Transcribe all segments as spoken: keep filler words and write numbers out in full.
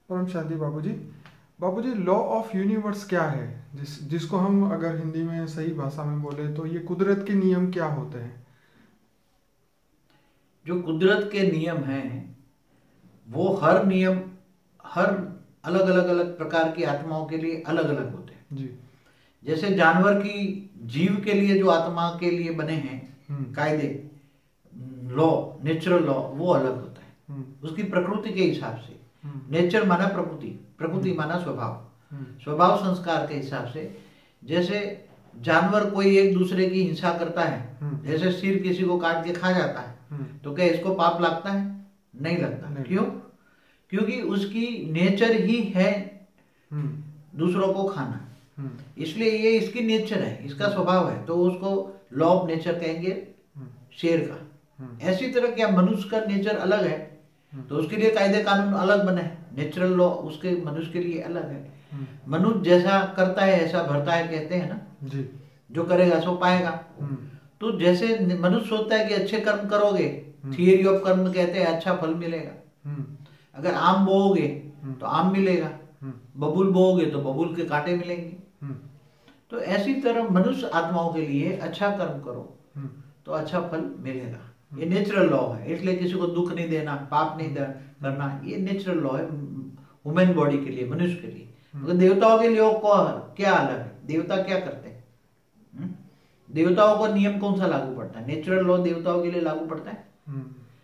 परम शांति बाबूजी। बाबूजी, लॉ ऑफ यूनिवर्स क्या है, जिस जिसको हम अगर हिंदी में सही भाषा में बोले तो ये कुदरत के नियम क्या होते हैं? जो कुदरत के नियम हैं वो हर नियम हर अलग अलग अलग प्रकार की आत्माओं के लिए अलग अलग होते हैं जी। जैसे जानवर की जीव के लिए जो आत्मा के लिए बने हैं हम्म कायदे, लॉ, नेचुरल लॉ, वो अलग होता है हम्म उसकी प्रकृति के हिसाब से। हम्म नेचर माना प्रकृति, प्रकृति माना स्वभाव, हम्म स्वभाव संस्कार के हिसाब से। जैसे जानवर कोई एक दूसरे की हिंसा करता है, हम्म जैसे सिर किसी को काट के खा जाता है, हम्म तो क्या इसको पाप लगता है? नहीं लगता। नहीं। क्यों? क्योंकि उसकी नेचर ही है हम्म दूसरों को खाना, हम्म इसलिए ये इसकी नेचर है, इसका स्वभाव है, तो उसको लॉ ऑफ नेचर कहेंगे हम्म शेर का। हम्म ऐसी तरह क्या मनुष्य का नेचर अलग है तो उसके लिए कायदे कानून अलग बने हैं, नेचुरल लॉ उसके मनुष्य के लिए अलग है। हम्म मनुष्य जैसा करता है ऐसा भरता है, कहते हैं ना, जी। जो करेगा सो पाएगा। हम्म तो जैसे मनुष्य सोचता है कि अच्छे कर्म करोगे, हम्म थियरी ऑफ कर्म में कहते हैं अच्छा फल मिलेगा। हम्म अगर आम बोओगे हम्म तो आम मिलेगा, हम्म बबूल बोओगे तो बबूल के कांटे मिलेंगे। हम्म तो ऐसी तरह मनुष्य आत्माओं के लिए अच्छा कर्म करो हम्म तो अच्छा फल मिलेगा। ये नेचुरल लॉ है, इसलिए किसी को दुख नहीं देना, पाप नहीं दे- करना, ये नेचुरल लॉ है ह्यूमन बॉडी के लिए, मनुष्य के लिए। मगर देवताओं के लिए वो को- क्या अलग है? देवता क्या करते हैं? हम्म? देवताओं को नियम कौन सा लागू पड़ता है? नेचुरल लॉ देवताओं के लिए लागू पड़ता है, हम्म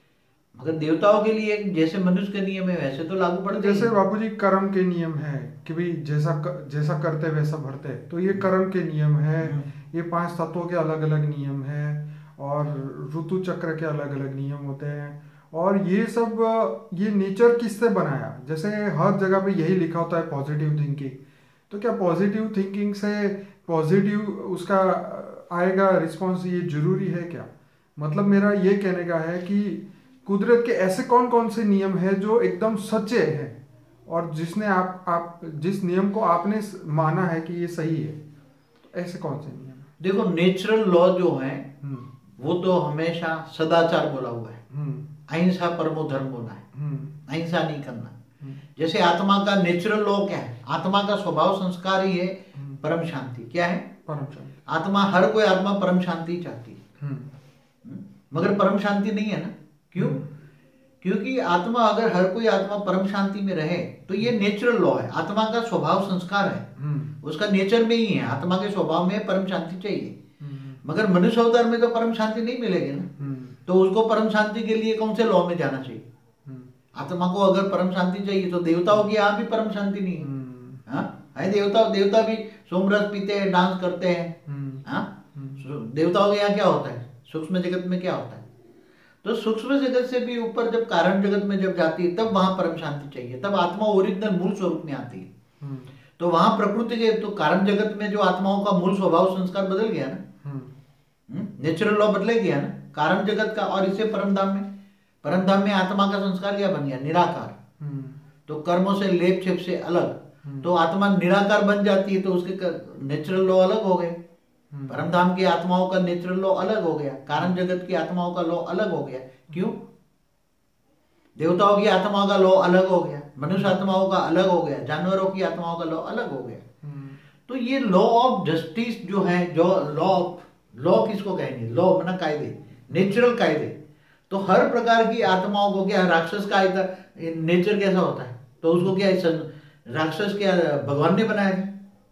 मगर देवताओं के लिए जैसे मनुष्य के नियम है वैसे तो लागू पड़ते जैसे हैं। बापूजी कर्म के नियम है कि भाई जैसा क- जैसा करते वैसा भरते, तो ये कर्म के नियम है। ये पांच तत्वों के अलग अलग नियम है और ऋतु चक्र के अलग अलग नियम होते हैं। और ये सब अ, ये नेचर किससे बनाया? जैसे हर जगह पे यही लिखा होता है पॉजिटिव थिंकिंग, तो क्या पॉजिटिव थिंकिंग से पॉजिटिव उसका आएगा रिस्पॉन्स, ये जरूरी है क्या? मतलब मेरा ये कहने का है कि कुदरत के ऐसे कौन कौन से नियम है जो एकदम सच्चे हैं और जिसने आप आप जिस नियम को आपने माना है कि ये सही है, तो ऐसे कौन से नियम हैं? देखो, नेचुरल लॉ जो है हम्म वो तो हमेशा सदाचार बोला हुआ है, हम्म अहिंसा परमो धर्म बोला है, हम्म अहिंसा नहीं करना। हम्म जैसे आत्मा का नेचुरल लॉ क्या है? आत्मा का स्वभाव संस्कार ही है हम्म, परम शांति। क्या है? परम शांति। आत्मा, हर कोई आत्मा परम शांति चाहती है, हम्म हम्म? मगर परम शांति नहीं है ना। क्यों? क्योंकि आत्मा, अगर हर कोई आत्मा परम शांति में रहे तो ये नेचुरल लॉ है, आत्मा का स्वभाव संस्कार है, हम्म उसका नेचर में ही है, आत्मा के स्वभाव में परम शांति चाहिए। हम्म मगर मनुष्य अवतार में तो परम शांति नहीं मिलेगी ना, हम्म तो उसको परम शांति के लिए कौन से लॉ में जाना चाहिए? हम्म आत्मा को अगर परम शांति चाहिए तो देवताओं की यहाँ भी परम शांति नहीं है। हम्म हाँ, है देवता देवता भी सोमरस पीते हैं, डांस करते हैं। हम्म हाँ, देवताओं के यहाँ क्या होता है? सूक्ष्म जगत में क्या होता है? तो सूक्ष्म जगत से भी ऊपर जब कारण जगत में जब जाती है तब वहां परम शांति चाहिए, तब आत्मा ओरिजिनल मूल स्वरूप में आती है। हम्म तो वहां प्रकृति के, तो कारण जगत में जो आत्माओं का मूल स्वभाव संस्कार बदल गया ना, हम्म नेचुरल लॉ बदले गया ना कारण जगत का, और इससे परमधाम में, परमधाम में आत्मा का संस्कार क्या बन गया? निराकार। हम्म तो कर्मों से लेप छेप से अलग, तो आत्मा निराकार बन जाती है, तो उसके नेचुरल लॉ अलग हो गए। परमधाम की आत्माओं का नेचुरल लॉ अलग हो गया, कारण जगत की आत्माओं का लॉ अलग हो गया। क्यों? देवताओं की आत्माओं का लॉ अलग हो गया, मनुष्य आत्माओं का अलग हो गया, जानवरों की आत्माओं का लॉ अलग हो गया। तो ये लॉ ऑफ जस्टिस जो है, जो लॉ ऑफ लॉ किसको कहेंगे? लॉ माना कायदे, नेचुरल कायदे। तो हर प्रकार की आत्माओं को, क्या राक्षस का नेचर कैसा होता है? तो उसको क्या राक्षस क्या भगवान ने बनाया था?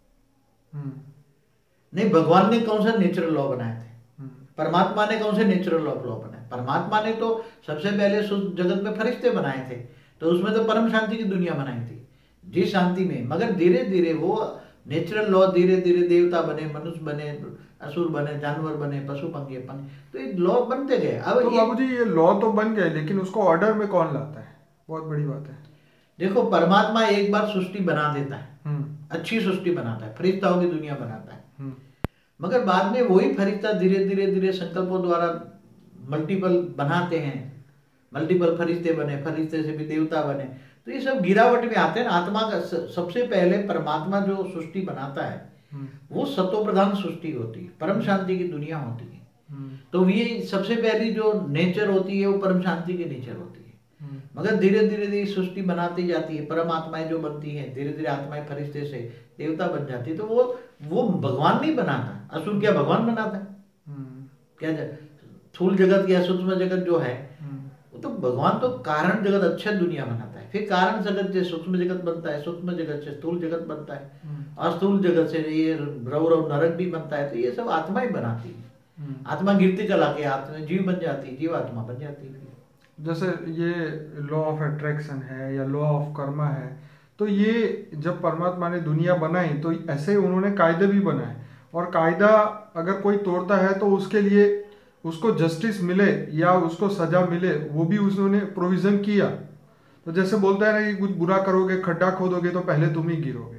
नहीं, भगवान ने कौन सा नेचुरल लॉ बनाए थे? परमात्मा ने कौन से नेचुरल लॉ लॉ बनाए? परमात्मा ने तो सबसे पहले जगत में फरिश्ते बनाए थे, तो उसमें तो परम शांति की दुनिया बनाई थी, जिस शांति में। मगर धीरे धीरे वो नेचुरल लॉ, धीरे धीरे देवता बने, मनुष्य बने, असुर बने, जानवर बने, पशु पंखी बने, तो ये लॉ बनते गए। अब तो बाबूजी ये लॉ तो बन गए, लेकिन उसको ऑर्डर में कौन लाता है? बहुत बड़ी बात है। देखो, परमात्मा एक बार सृष्टि बना देता है, अच्छी सृष्टि बनाता है, फरिश्ताओं की दुनिया बनाता है, मगर बाद में वही फरिश्ता धीरे धीरे धीरे संकल्पों द्वारा मल्टीपल बनाते हैं, मल्टीपल फरिश्ते बने, फरिश्ते से भी देवता बने, तो ये सब गिरावट में आते हैं। आत्मा का सबसे पहले परमात्मा जो सृष्टि बनाता है वो सत्व प्रधान सृष्टि होती है, परम शांति की दुनिया होती है। तो ये सबसे पहली जो नेचर होती है वो परम शांति की नेचर होती है। मगर धीरे धीरे धीरे सृष्टि बनाती जाती है, परमात्माएं जो बनती हैं, धीरे धीरे आत्माएं फरिश्ते से देवता बन जाती है। तो वो वो भगवान नहीं बनाता, असुर क्या भगवान बनाता है? क्या स्थूल जगत या सूक्ष्म जगत जो है वो तो भगवान तो कारण जगत अच्छा दुनिया बनाता है, फिर कारण जगत से सूक्ष्म जगत बनता है, सूक्ष्म जगत से स्थूल जगत बनता है, और स्थूल जगत से ये रव रव नरक भी बनता है। तो ये सब आत्मा ही बनाती है। आत्मा गिरती चला के आत्मा जीव बन जाती है, जीव आत्मा बन जाती है। जैसे ये लॉ ऑफ अट्रैक्शन है या लॉ ऑफ कर्मा है, तो ये जब परमात्मा ने दुनिया बनाई तो ऐसे ही उन्होंने कायदे भी बनाए, और कायदा अगर कोई तोड़ता है तो उसके लिए उसको जस्टिस मिले या उसको सजा मिले, वो भी उन्होंने प्रोविजन किया। तो जैसे बोलता है ना कि कुछ बुरा करोगे, खड्डा खोदोगे तो पहले तुम ही गिरोगे।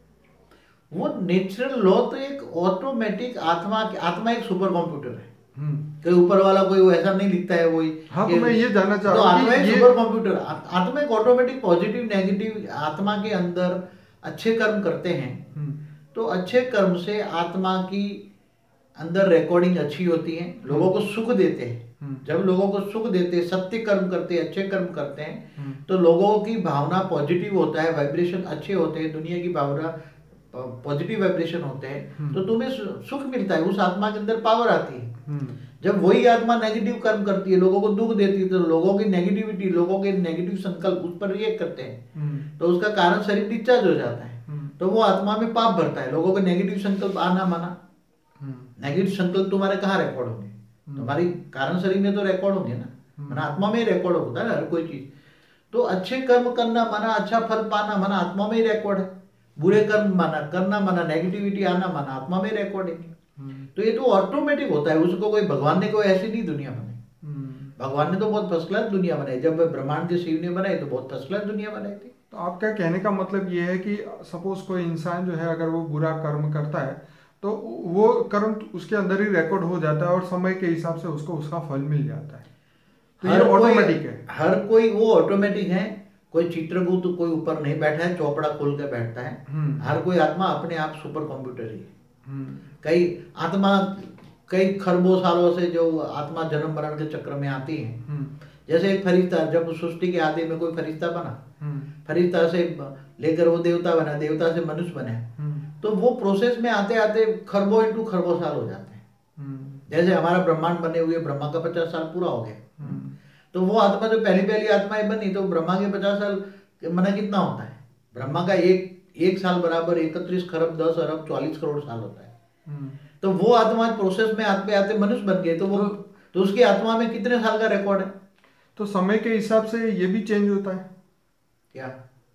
वो नेचुरल लॉ तो एक ऑटोमेटिक आत्मा आत्मा एक सुपर कंप्यूटर है। कोई ऊपर वाला कोई ऐसा नहीं लिखता है वही। हाँ, तो मैं ये जानना चाह रहा हूँ कि सुपर कंप्यूटर आत्मा एक ऑटोमेटिक पॉजिटिव नेगेटिव आत्मा के अंदर अच्छे कर्म करते हैं तो अच्छे कर्म से आत्मा की अंदर रिकॉर्डिंग अच्छी होती है, लोगों को सुख देते हैं। जब लोगों को सुख देते, सत्य कर्म करते, अच्छे कर्म करते हैं तो लोगों की भावना पॉजिटिव होता है, वाइब्रेशन अच्छे होते हैं, दुनिया की भावना पॉजिटिव वाइब्रेशन होते हैं, तो तुम्हें सुख मिलता है, उस आत्मा के अंदर पावर आती है। जब वही आत्मा नेगेटिव कर्म करती है, लोगों को दुख देती है, तो लोगों की नेगेटिविटी, लोगों के नेगेटिव संकल्प उस पर रिएक्ट करते हैं, तो उसका कारण शरीर डिस्चार्ज हो जाता है, तो वो आत्मा में पाप भरता है। लोगों को नेगेटिव संकल्प आना माना, नेगेटिव संकल्प तुम्हारे कहाँ रिकॉर्ड होंगे? तुम्हारी कारण शरीर में तो रिकॉर्ड होंगे ना, माना आत्मा में ही रिकॉर्ड होता है हर कोई चीज। तो अच्छे कर्म करना माना अच्छा फल पाना माना आत्मा में ही रिकॉर्ड है, बुरे कर्म माना करना माना नेगेटिविटी आना माना आत्मा में रिकॉर्ड है। तो ये तो ऑटोमेटिक होता है, उसको कोई भगवान ने कोई ऐसी नहीं दुनिया बनाई। भगवान ने तो बहुत फर्स्ट क्लास दुनिया बनाई, जब ब्रह्मांड के शिव ने बनाई तो बहुत फर्स्ट क्लास दुनिया बनाई थी। तो आपका कहने का मतलब ये है कि सपोज कोई इंसान जो है अगर वो बुरा कर्म करता है तो वो कर्म उसके अंदर ही रिकॉर्ड हो जाता है और समय के हिसाब से उसको उसका फल मिल जाता है। तो ये ऑटोमेटिक है, हर कोई वो ऑटोमेटिक है। कोई चित्रगुप्त तो कोई ऊपर नहीं बैठा है चौपड़ा खोल के बैठता है, हर कोई आत्मा अपने आप सुपर कंप्यूटर ही है। कई आत्मा कई खरबों सालों से जो आत्मा जन्म मरण के चक्र में आती है, जैसे एक फरिश्ता जब सृष्टि के आदि में कोई फरिश्ता बना, फरिश्ता से लेकर वो देवता बना, देवता से मनुष्य बने, तो वो प्रोसेस में आते आते खरबों इंटू खरबों साल हो जाते हैं। जैसे हमारा ब्रह्मांड बने हुए ब्रह्मा का पचास साल पूरा हो गया, तो वो आत्मा जो पहली पहली आत्माएं बनी तो ब्रह्मा के पचास साल मना कितना होता है? ब्रह्मा का एक एक साल बराबर इकतीस खरब दस अरब चालीस करोड़ साल होता है। तो वो आत्मा प्रोसेस में आते आते मनुष्य बन गए, तो वो तो उसकी आत्मा में कितने साल का रिकॉर्ड है? तो समय के हिसाब से ये भी चेंज होता है क्या?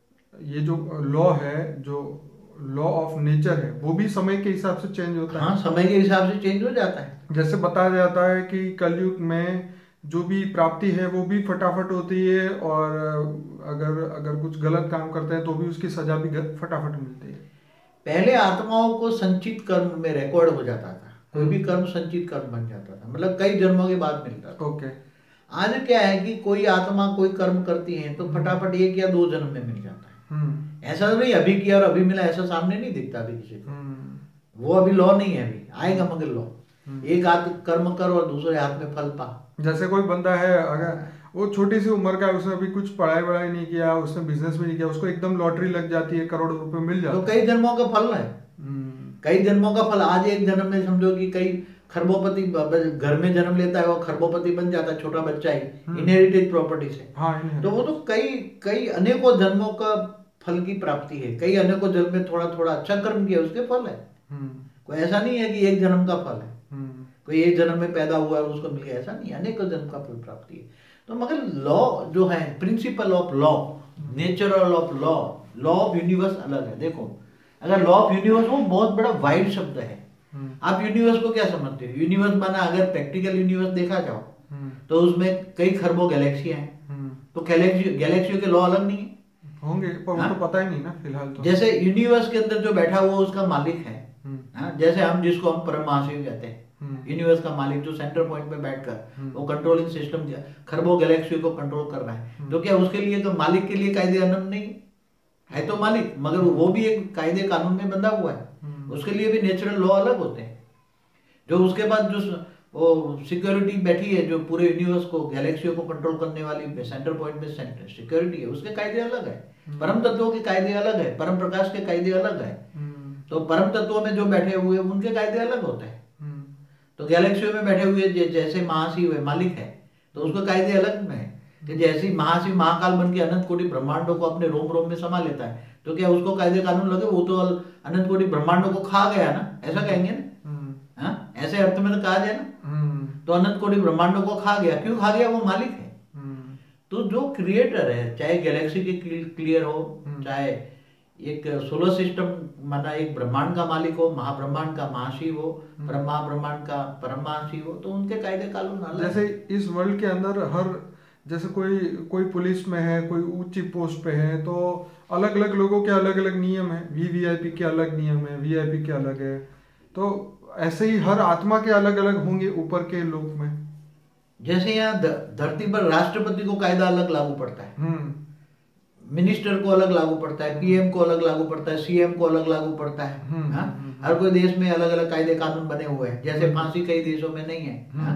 ये जो लॉ है, जो लॉ ऑफ नेचर है, वो भी समय के हिसाब से चेंज होता है। हाँ, समय के हिसाब से चेंज हो जाता है। जैसे बताया जाता है कि कलयुग में जो भी प्राप्ति है वो भी फटाफट होती है, और अगर अगर कुछ गलत काम करते हैं तो भी उसकी सजा भी फटाफट मिलती है। पहले आत्माओं को संचित कर्म में रिकॉर्ड हो जाता था, कोई भी कर्म संचित कर्म बन जाता था, मतलब कई जन्मों के बाद मिलता था। ओके। आज क्या है कि कोई आत्मा कोई कर्म करती है तो फटाफट एक या दो जन्म में मिल जाता है। ऐसा नहीं अभी किया और अभी मिला, ऐसा सामने नहीं दिखता अभी किसी को। वो अभी लॉ नहीं है, अभी आएगा मगर लॉ। एक हाथ कर्म कर और दूसरे हाथ में फल पा। जैसे कोई बंदा है अगर वो छोटी सी उम्र का है, उसने अभी कुछ पढ़ाई वढ़ाई नहीं किया, उसने बिजनेस भी नहीं किया, उसको एकदम लॉटरी लग जाती है, करोड़ों रुपए मिल जाते हैं। तो कई जन्मों का फल है, कई जन्मों का फल। आज एक जन्म में समझो कि कई खरबोपति घर में जन्म लेता है, वो खरबोपति बन जाता है, छोटा बच्चा ही, इनहेरिटेड प्रॉपर्टी से। हाँ, तो वो तो कई कई अनेकों जन्मों का फल की प्राप्ति है। कई अनेकों जन्म में थोड़ा थोड़ा अच्छा कर्म किया उसके फल है। कोई ऐसा नहीं है कि एक जन्म का फल है, कोई एक जन्म में पैदा हुआ है उसको मिल गया, ऐसा नहीं, अनेकों जन्म का फल प्राप्ति है। तो मगर लॉ जो है, principle of law, natural of law, law of universe अलग है। देखो, अगर लॉ ऑफ यूनिवर्स वो बहुत बड़ा वाइड शब्द है। आप यूनिवर्स को क्या समझते हो? यूनिवर्स माना अगर प्रैक्टिकल यूनिवर्स देखा जाओ तो उसमें कई खरबों गैलेक्सियां हैं, तो गैलेक्सी गैलेक्सियों के लॉ अलग नहीं होंगे, पर वो तो पता ही नहीं ना फिलहाल तो। जैसे यूनिवर्स के अंदर जो बैठा हुआ उसका मालिक है, हाँ, जैसे हम जिसको हम परम महाशिव कहते हैं, यूनिवर्स का मालिक जो सेंटर पॉइंट पे बैठकर वो कंट्रोलिंग सिस्टम खरबों गैलेक्सियों को कंट्रोल कर रहा है, तो क्या उसके लिए तो मालिक के लिए कायदे कानून नहीं है? तो मालिक, मगर वो भी एक कायदे कानून में बंधा हुआ है, उसके लिए भी नेचुरल लॉ अलग होते हैं। जो उसके बाद जो वो सिक्योरिटी बैठी है जो पूरे यूनिवर्स को, गैलेक्सियों को कंट्रोल करने वाली सेंटर पॉइंट में सेंटर सिक्योरिटी है, उसके कायदे अलग है। परम तत्वों के कायदे अलग है, परम प्रकाश के कायदे अलग है। तो परम तत्वों में जो बैठे हुए उनके कायदे अलग होते हैं। तो गैलेक्सियों में बैठे हुए जैसे महाशिव है, मालिक है, तो उसके कायदे अलग में है कि जैसे महाशिव महाकाल बन के अनंत कोटि ब्रह्मांडों को अपने रोम रोम में समा लेता है, तो क्या उसको कायदे कानून लगे? वो तो अनंत कोटि ब्रह्मांडों को खा गया ना, ऐसा कहेंगे ना? हाँ, ऐसे अर्थ में तो कहा जाए ना, तो अनंत कोटि ब्रह्मांडों को खा गया। क्यों खा गया? वो मालिक है। तो जो क्रिएटर है, चाहे गैलेक्सी के क्लियर हो, चाहे एक सोलर सिस्टम माना एक ब्रह्मांड का मालिक हो, महाब्रह्मांड का महाशिव हो, परम महाब्रह्मांड का परम महाशिव हो, तो उनके कायदे कानून अलग। जैसे इस वर्ल्ड के अंदर हर, जैसे कोई कोई पुलिस में है, कोई ऊंची पोस्ट पे है, तो अलग अलग लोगों के अलग अलग नियम है। वी वी आई पी के अलग नियम है, वी आई पी के अलग है। तो ऐसे ही हर आत्मा के अलग अलग होंगे ऊपर के लोक में। जैसे यहाँ धरती पर राष्ट्रपति को कायदा अलग लागू पड़ता है, मिनिस्टर को अलग लागू पड़ता है, पी एम को अलग लागू पड़ता है, सी एम को अलग लागू पड़ता है। हा? हर कोई देश में अलग अलग कायदे कानून बने हुए हैं, जैसे फांसी कई देशों में नहीं है। हा?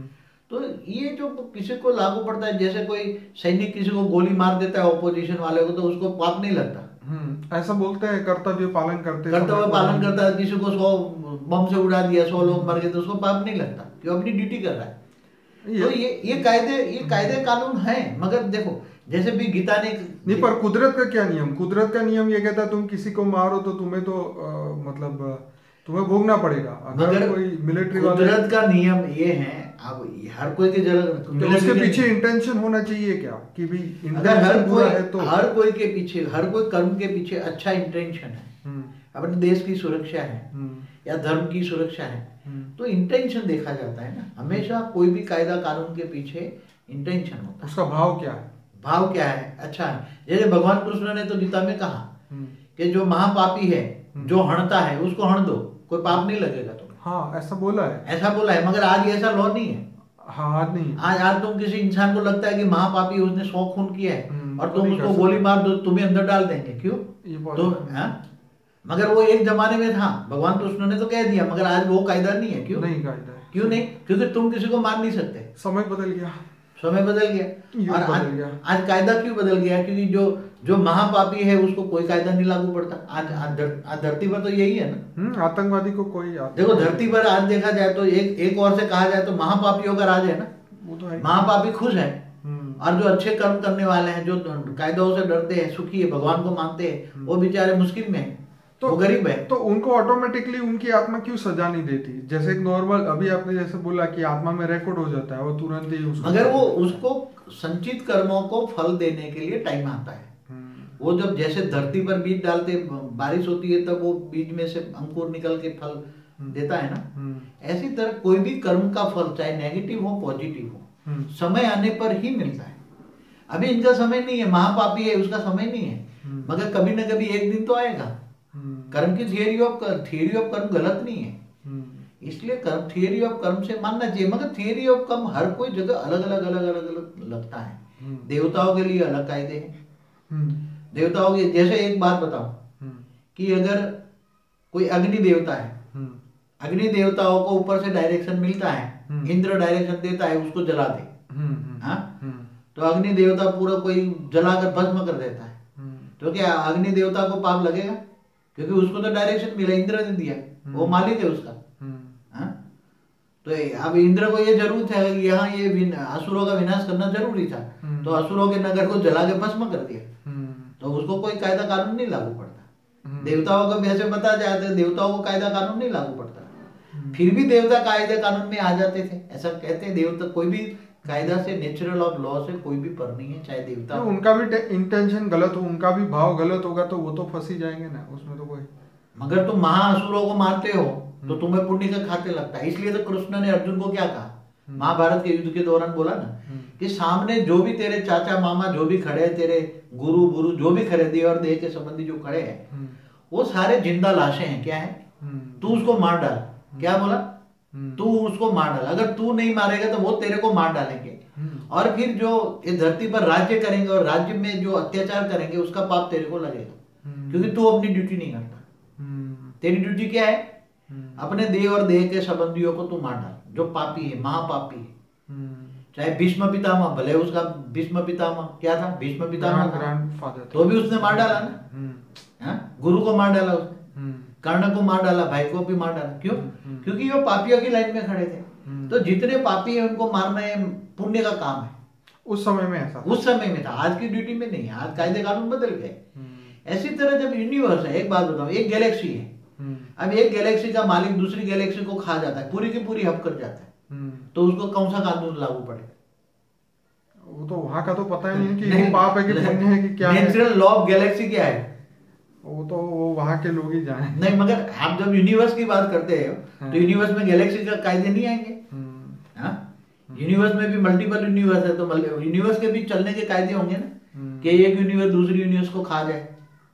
तो ये जो किसी को लागू पड़ता है, जैसे कोई सैनिक किसी को गोली मार देता है ऑपोजिशन वाले को, तो उसको पाप नहीं लगता। ऐसा बोलते हैं, कर्तव्य पालन करते कर्तव्य पालन करता है। किसी को सौ बम से उड़ा दिया, सौ लोग मर गए, तो उसको पाप नहीं लगता, क्यों? अपनी ड्यूटी कर रहा है। तो ये ये कायदे ये कायदे कानून हैं। मगर देखो, जैसे भी गीता ने नहीं, पर कुदरत का क्या नियम? कुदरत का नियम ये कहता है तुम किसी को मारो तो तुम्हें तो आ, मतलब तुम्हें भोगना पड़ेगा। अगर कोई मिलिट्री वाला, कुदरत का नियम ये है, अब हर कोई के जगह तो उसके पीछे इंटेंशन होना चाहिए क्या कि भी अगर हर कोई है तो हर कोई के पीछे, हर कोई कर्म के पीछे अच्छा इंटेंशन है, अपने देश की सुरक्षा है या धर्म की सुरक्षा है, तो इंटेंशन देखा जाता है ना। हमेशा कोई भी कायदा कानून के पीछे इंटेंशन होता है। उसका भाव क्या है? भाव क्या है? अच्छा है। जैसे भगवान कृष्ण ने तो गीता में कहा कि जो महापापी है, जो हणता है, उसको हण दो, कोई पाप नहीं लगेगा तुम्हें। हाँ, ऐसा बोला है, ऐसा बोला है। मगर आज ऐसा लॉ नहीं है। हाँ, आज नहीं। आज आज तुम किसी इंसान को लगता है कि महापापी, उसने सौ खून किया है, और तुम उसको गोली मार दो, तुम्हें अंदर डाल देंगे। क्यों? तो हाँ, मगर वो एक जमाने में था, भगवान कृष्ण ने तो कह दिया, मगर आज वो कायदा नहीं है। क्यों नहीं कायदा? क्यों नहीं? क्योंकि तुम किसी को मार नहीं सकते। समय बदल गया, समय बदल गया। और आज, गया। आज कायदा क्यों बदल गया? क्योंकि जो जो महापापी है उसको कोई कायदा नहीं लागू पड़ता। आज आज दर, धरती पर तो यही है ना। आतंकवादी को कोई देखो, धरती पर आज देखा जाए तो एक एक और से कहा जाए तो महापापियों का राज है ना। वो तो है। महापापी खुश है, और जो अच्छे कर्म करने वाले हैं, जो कायदों से डरते हैं, सुखी है, भगवान को मानते हैं, वो बेचारे मुश्किल में है, तो वो गरीब है। तो उनको ऑटोमेटिकली उनकी आत्मा क्यों सजा नहीं देती? जैसे एक नॉर्मल, अभी आपने जैसे बोला कि आत्मा में रिकॉर्ड हो जाता है, वो तुरंत ही उसको, मगर वो उसको संचित कर्मों को फल देने के लिए टाइम आता है। वो जब जैसे धरती पर बीज डालते, बारिश होती है, तब वो बीज में से अंकुर निकल के फल देता है ना। ऐसी तरह कोई भी कर्म का फल, चाहे नेगेटिव हो पॉजिटिव हो, समय आने पर ही मिलता है। अभी इनका समय नहीं है, महापापी है, उसका समय नहीं है, मगर कभी ना कभी एक दिन तो आएगा। कर्म की थियरी ऑफ थियरी ऑफ कर्म गलत नहीं है, इसलिए कर्म थियरी ऑफ कर्म से मानना चाहिए। मगर थियरी ऑफ कर्म हर कोई जगह अलग अलग अलग अलग अलग लगता है। देवताओं के लिए अलग कायदे हैं। देवताओं के, जैसे एक बात बताओ कि अगर कोई अग्नि देवता है, अग्नि देवताओं को ऊपर से डायरेक्शन मिलता है, इंद्र डायरेक्शन देता है उसको जला दे, हाँ, तो अग्नि देवता पूरा कोई जलाकर भस्म कर देता है, तो क्या अग्नि देवता को पाप लगेगा? क्योंकि उसको तो डायरेक्शन मिला, इंद्र ने दिया, वो मालिक है उसका। हाँ? तो अब इंद्र को ये जरूरत है कि यहाँ ये असुरों का विनाश करना जरूरी था, तो असुरों के नगर को जला के भस्म कर दिया, तो उसको कोई कायदा कानून नहीं लागू पड़ता। देवताओं को भी ऐसे बता जाते, देवताओं को कायदा कानून नहीं लागू पड़ता, फिर भी देवता कायदे कानून में आ जाते थे। ऐसा कहते हैं, देवता कोई भी कायदा से, नेचुरल ऑफ लॉ से कोई भी पर नहीं है, चाहे देवता। तो उनका भी इंटेंशन गलत हो, उनका भी भाव गलत होगा, तो वो तो फंस ही जाएंगे ना, उसमें तो कोई। मगर तुम महाअसुरों को मारते हो तो तुम्हें पुण्य का खाते लगता है। इसलिए तो कृष्ण ने अर्जुन को क्या कहा, महाभारत के युद्ध के दौरान बोला ना कि सामने जो भी तेरे चाचा मामा जो भी खड़े हैं, तेरे गुरु गुरु जो भी खड़े, देव और देह के संबंधी जो खड़े हैं, वो सारे जिंदा लाशें हैं। क्या है? तू उसको मार डाल। क्या बोला? तू उसको मार डाल। अगर तू नहीं मारेगा तो वो तेरे को मार डालेंगे, और फिर जो इस धरती पर राज्य करेंगे और राज्य में जो अत्याचार करेंगे उसका पाप तेरे को लगेगा, क्योंकि तू अपनी ड्यूटी नहीं करता। तेरी ड्यूटी क्या है? अपने देह और देह के संबंधियों को तू मार डाल, जो पापी है, महापापी है, चाहे भीष्म पितामह, भले उसका भीष्म पितामह क्या था, भीष्म पितामह था, तो भी उसने मार डाला ना, गुरु को मार डाला उसने, कर्ण को मार डाला, भाई को भी मार डाला। क्यों? क्योंकि वो पापियों की लाइन में खड़े थे। तो जितने पापी है उनको मारना है पुण्य का काम है। उस समय में ऐसा उस समय में था, आज की ड्यूटी में नहीं है, आज कायदे कानून बदल गए। ऐसी तरह जब यूनिवर्स है, एक बात बताओ, एक गैलेक्सी है, अब एक गैलेक्सी का मालिक दूसरी गैलेक्सी को खा जाता है, पूरी की पूरी हप कर जाता है, तो उसको कौन सा कानून लागू पड़ेगा? वो तो वहां का तो पता ही नहीं कि नहीं, पाप है कि पुण्य है कि क्या है। नेचुरल लॉ ऑफ गैलेक्सी क्या है वो तो वो वहां के लोग ही जाने। नहीं, मगर आप जब यूनिवर्स की बात करते हैं तो यूनिवर्स में गैलेक्सी का कायदे नहीं आएंगे। यूनिवर्स में भी मल्टीपल यूनिवर्स है, तो यूनिवर्स के भी चलने के कायदे होंगे ना, कि एक यूनिवर्स दूसरी यूनिवर्स को खा जाए।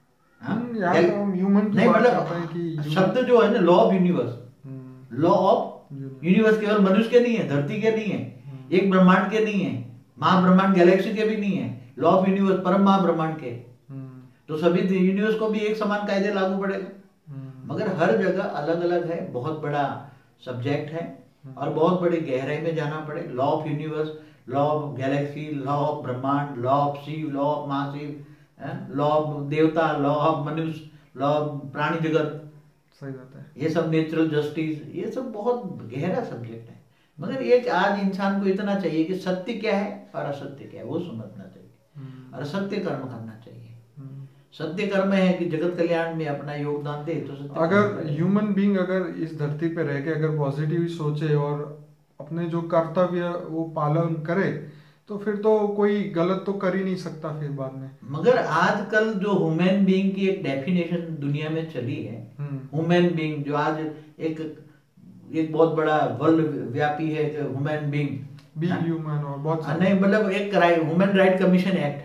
नहीं, मतलब शब्द जो है ना, law of universe, law of universe केवल मनुष्य के नहीं है, धरती के नहीं है, एक ब्रह्मांड के नहीं है, महाब्रह्मांड गैलेक्सी के भी नहीं है, लॉ ऑफ यूनिवर्स परम महाब्रह्मांड के। तो सभी यूनिवर्स को भी एक समान कायदे लागू पड़ेगा, मगर हर जगह अलग अलग है। बहुत बड़ा सब्जेक्ट है और बहुत बड़ी गहराई में जाना पड़े। Law of universe, law of galaxy, law of ब्रह्मांड, law of Shiv, law of Mahashiv, law of देवता, लॉ ऑफ मनुष्य, लॉ ऑफ प्राणी जगत, सही बात है, ये सब नेचुरल जस्टिस, ये सब बहुत गहरा सब्जेक्ट है। मगर ये आज इंसान को इतना चाहिए कि सत्य क्या है और असत्य क्या है वो समझना चाहिए, और सत्य कर्म करना चाहिए। सत्य कर्म है कि जगत कल्याण में अपना योगदान दे। तो सत्य अगर ह्यूमन बीइंग अगर इस धरती पे रह के अगर पॉजिटिव सोचे और अपने जो कर्तव्य वो पालन करे, तो फिर तो कोई गलत तो कर ही नहीं सकता फिर बाद में। मगर आजकल जो ह्यूमन बीइंग की एक डेफिनेशन दुनिया में चली है, ह्यूमन बीइंग जो आज एक एक बहुत बड़ा वर्ल्ड व्यापी है, ह्यूमन बीइंग, बीइंग ह्यूमन और बहुत नहीं, मतलब एक ह्यूमन राइट कमीशन एक्ट है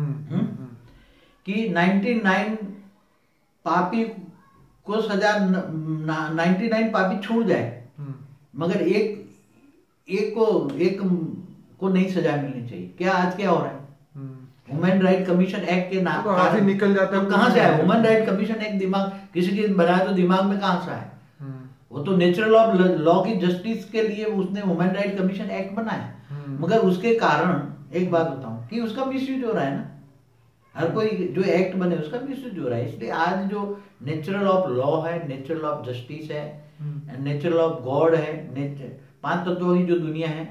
कि निन्यानवे पापी को सजा, निन्यानवे पापी छूट जाए, मगर एक एक को एक को नहीं सजा मिलनी चाहिए। क्या आज क्या हो रहा है? ह्यूमन राइट कमीशन एक्ट के नाम तो आज ही निकल जाता है। तो कहाँ से आया ह्यूमन राइट कमीशन एक्ट? दिमाग किसी के बनाया तो दिमाग में कहाँ से आया? वो तो नेचुरल ऑफ लॉ की जस्टिस के लिए उसने ह्यूमन राइट कमीशन एक्ट बनाया, मगर उसके कारण एक बात बताऊं कि उसका मिसयूज हो रहा है ना। हर कोई जो एक्ट बने उसका मिसयूज हो रहा है। इसलिए आज जो नेचुरल ऑफ लॉ है, नेचुरल ऑफ जस्टिस है, नेचुरल ऑफ गॉड है, पांच तत्वों की जो दुनिया है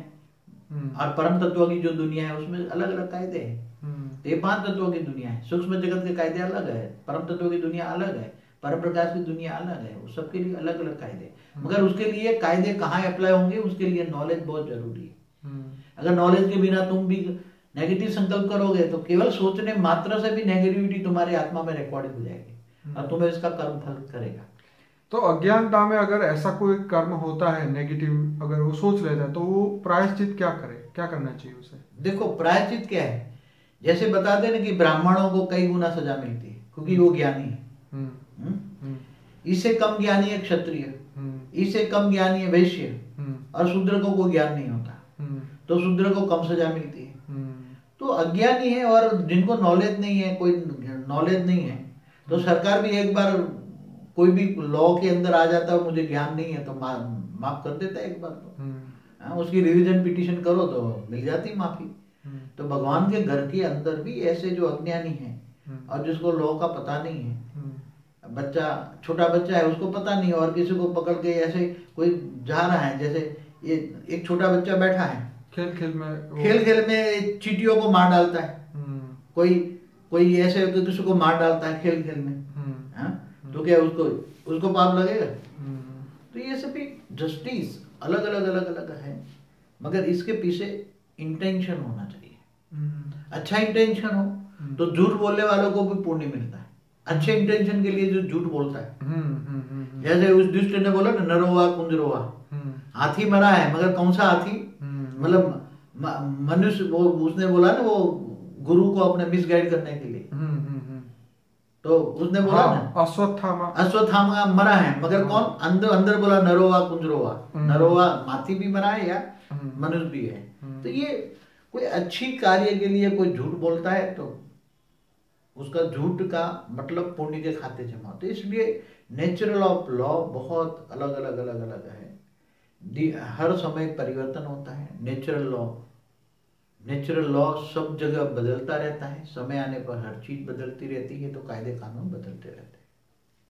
और परम तत्वों की जो दुनिया है, उसमें अलग अलग कायदे हैं। तो ये पांच तत्वों की दुनिया है, सूक्ष्म जगत के कायदे अलग है, परम तत्वों की दुनिया अलग है, परम प्रकाश की दुनिया अलग है, उस सबके लिए अलग अलग कायदे। मगर उसके लिए कायदे कहाँ अप्लाई होंगे, उसके लिए नॉलेज बहुत जरूरी है। अगर नॉलेज के बिना तुम भी नेगेटिव संकल्प करोगे तो केवल सोचने मात्र से भी नेगेटिविटी तुम्हारी आत्मा में रिकॉर्डिंग हो जाएगी और तुम्हें इसका कर्म फल करेगा। तो अज्ञानता में अगर ऐसा कोई कर्म होता है नेगेटिव, अगर वो सोच लेता है, तो वो प्रायश्चित क्या करे, क्या करना चाहिए उसे? देखो, प्रायश्चित क्या है, जैसे बताते हैं ना कि ब्राह्मणों को कई गुना सजा मिलती है क्योंकि वो ज्ञानी है, इससे कम ज्ञानी है क्षत्रिय, इससे कम ज्ञानी है वैश्य, और शूद्र को कोई ज्ञान नहीं होता तो शूद्र को कम सजा मिलती है। तो अज्ञानी है और जिनको नॉलेज नहीं है, कोई नॉलेज नहीं है, तो सरकार भी एक बार कोई भी लॉ के अंदर आ जाता है, मुझे ज्ञान नहीं है तो मा, माफ कर देता है एक बार। तो आ, उसकी रिवीजन पिटीशन करो तो मिल जाती माफी। तो भगवान के घर के अंदर भी ऐसे जो अज्ञानी हैं और जिसको लॉ का पता नहीं है, बच्चा छोटा बच्चा है उसको पता नहीं, और किसी को पकड़ के ऐसे कोई जा रहा है, जैसे ये एक छोटा बच्चा बैठा है खेल खेल में खेल खेल में चींटियों को मार डालता है, कोई कोई ऐसे किसी को मार डालता है खेल खेल में, हाँ? तो क्या उसको उसको पाप लगेगा? तो ये सभी जस्टिस अलग अलग अलग अलग है, मगर इसके पीछे इंटेंशन होना चाहिए। अच्छा इंटेंशन हो तो झूठ बोलने वालों को भी पुण्य मिलता है, अच्छे इंटेंशन के लिए जो झूठ बोलता है। जैसे उस दुष्ट ने बोला ना, नरोवा कुंजरोवा, हाथी मरा है, मगर कौन सा हाथी? मतलब मनुष्य, वो उसने बोला ना, वो गुरु को अपने मिसगाइड करने के लिए, तो उसने बोला हाँ, ना अश्वत्थामा अश्वत्थामा मरा है, मगर कौन? अंदर अंदर बोला नरोवा कुंजरोवा, नरोवा हाथी भी मरा है या मनुष्य भी है। तो ये कोई अच्छी कार्य के लिए कोई झूठ बोलता है तो उसका झूठ का मतलब पुण्य के खाते जमा। तो इसलिए नेचुरल ऑफ लॉ बहुत अलग अलग अलग अलग है। हर समय परिवर्तन होता है, नेचुरल लॉ नेचुरल लॉ सब जगह बदलता रहता है, समय आने पर हर चीज बदलती रहती है, तो कायदे कानून बदलते रहते हैं।